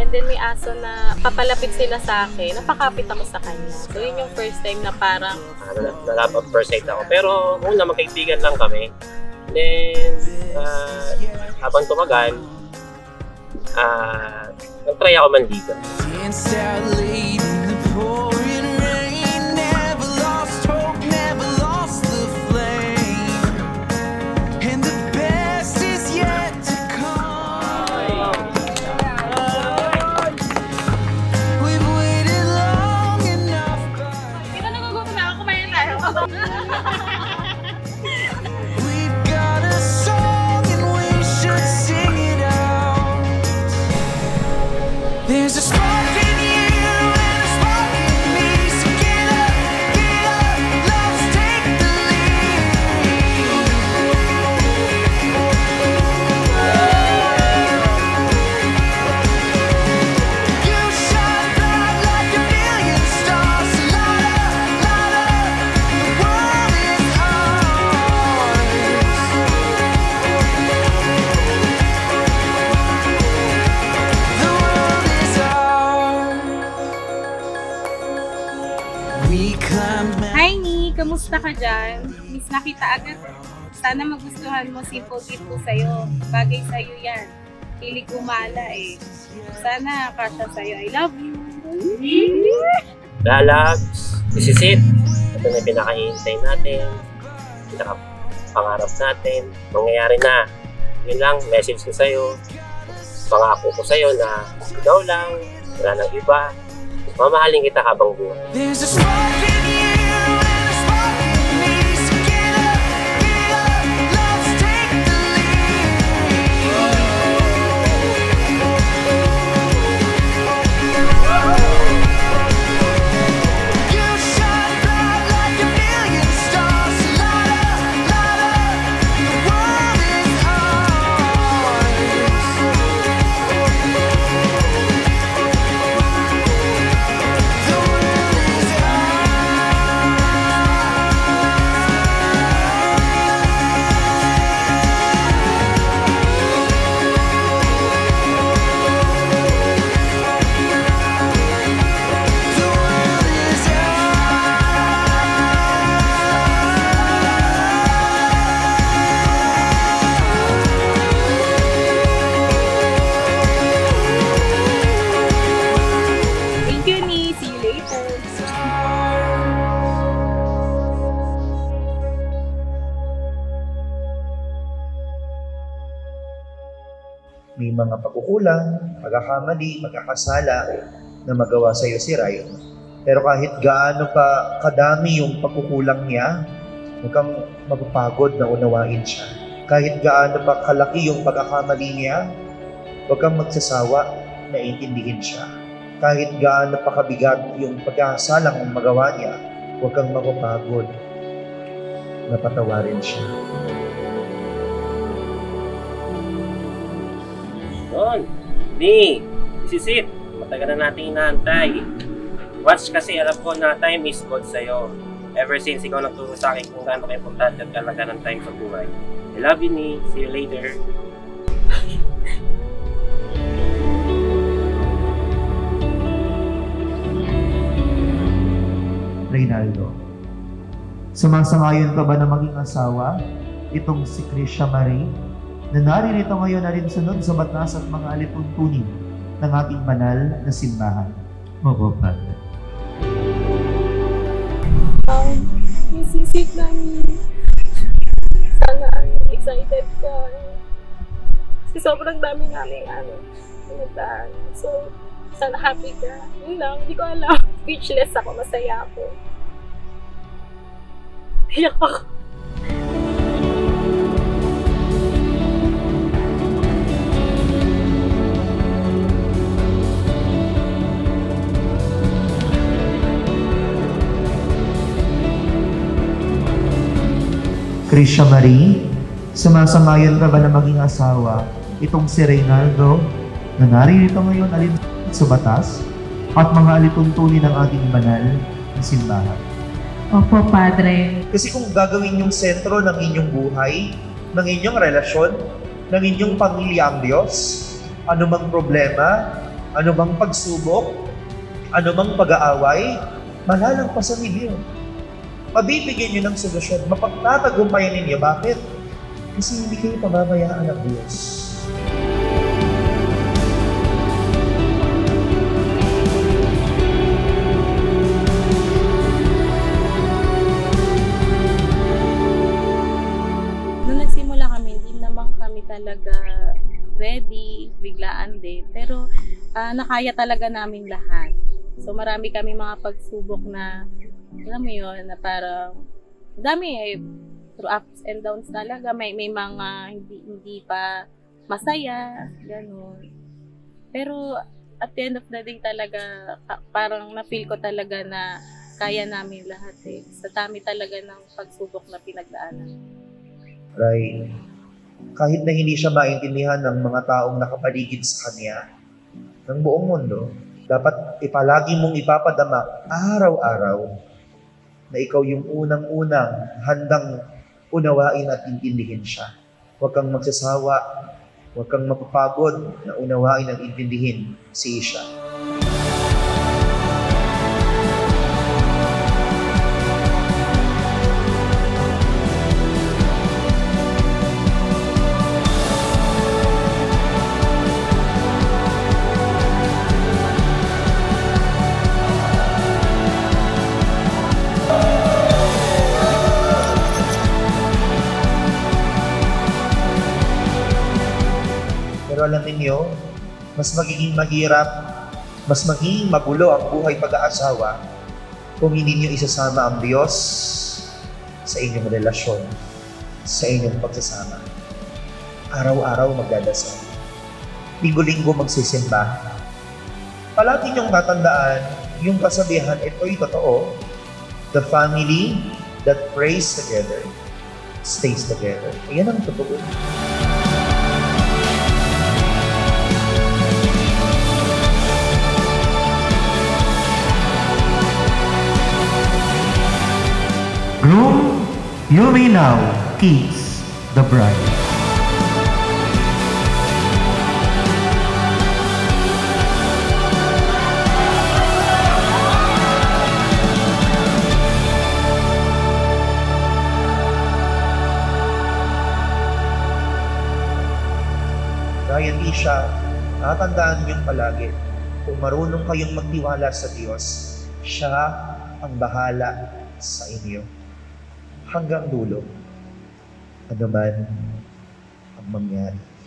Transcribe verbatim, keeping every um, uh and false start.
and then may aso na papalapit sila sa akin, napakapit ako sa kanya. So yun yung first time na parang... Uh, nalapag first sight ako. Pero una, magkaibigan lang kami. Then, uh, habang tumagal, uh, nag-try ako manligaw. There's a spark in you and a spark in me, so get up, get up, let's take the lead. You shine bright like a million stars, light up, light up, the world is ours. The world is Hi, Ni! Kamusta ka dyan? Miss nakita agad. Sana magustuhan mo, simple gift ko sa'yo. Bagay sa'yo yan. Hilig gumala eh. Sana kasya sa'yo. I love you! Lalags, this is it. Ito na yung pinakahihintay natin. Pinakapangarap natin. Mangyayari na. Yun lang, message ko sa'yo. Pangako ko sa'yo na ikaw lang, wala nang iba. Mamahalin kita habang buhay. There's a spark in you and a spark in me, so get up, get up, let's take the lead. You shine bright like a million stars, light up, light up, the world is ours. May mga pagkukulang, pagkakamali, pagkakasala na magawa sa iyo si Ryan. Pero kahit gaano pa kadami yung pagkukulang niya, huwag kang mapapagod na unawain siya. Kahit gaano pa kalaki yung pagkakamali niya, huwag kang magsasawa na intindihin siya. Kahit gaano pa kabigat yung pagkakasalang magawa niya, huwag kang mapapagod na patawarin siya. Doon, Ni, this is it. Matagal na natin inaantay. Watch kasi alam ko na time is gold sa'yo. Ever since ikaw nagturo sa akin kung gaano ka-importante at kalaga ng time sa buhay. I love you, Ni. See you later. Reynaldo, sumasangayon ka ba na maging asawa itong si Krisha Marie na naririto ngayon na rin sunod sa batas at mga alituntunin ng ating banal na simbahan? Opo, Padre. Um, yung sisig namin. Sana excited ka. Kasi sobrang dami namin ano, pinagdaan. So, sana happy ka. Yun lang, hindi ko alam. Speechless ako, masaya ako. Iyak ako. Krisha Marie, sumasangayon ka ba na maging asawa itong si Reynaldo na naririto ngayon alin sa batas at mga alituntunin ng ating banal na simbahan? Opo, Padre. Kasi kung gagawin yung sentro ng inyong buhay, ng inyong relasyon, ng inyong pamilya ang Diyos, anumang problema, Ano bang pagsubok, ano bang pag-aaway, malalagpasan ninyo. Mabibigyan nyo ng solusyon, mapagtatagumpayan ninyo. Bakit? Kasi hindi kayo pababayaan ng Diyos. Nung nagsimula kami, hindi naman kami talaga ready, biglaan din. Pero ah, nakaya talaga namin lahat. So marami kami mga pagsubok na, alam mo yun, na parang, dami eh, through ups and downs talaga. May, may mga hindi, hindi pa masaya, gano'n. Pero at the end of the day talaga, ka- parang na-feel ko talaga na kaya namin lahat eh. Sa dami talaga ng pagsubok na pinagdaanan. Right? Kahit na hindi siya maintindihan ng mga taong nakapaligid sa kanya, ng buong mundo, dapat ipalagi mong ipapadama araw-araw na ikaw yung unang-unang handang unawain at intindihin siya. Huwag kang magsasawa, huwag kang mapapagod na unawain at intindihin si Isha. Pero alam ninyo, mas magiging mahirap, mas magiging magulo ang buhay pag-aasawa kung hindi nyo isasama ang Diyos sa inyong relasyon, sa inyong pagsasama. Araw-araw magdadasal. Linggo-linggo magsisimba. Palagi nyong tatandaan yung kasabihan, ito'y totoo. The family that prays together stays together. Ayan ang totoo. Groom, you may now kiss the bride. Ryan Isha, tatandaan niyong palagi, kung marunong kayong magtiwala sa Diyos, siya ang bahala sa inyo. Hanggang dulo, ano man ang mangyari.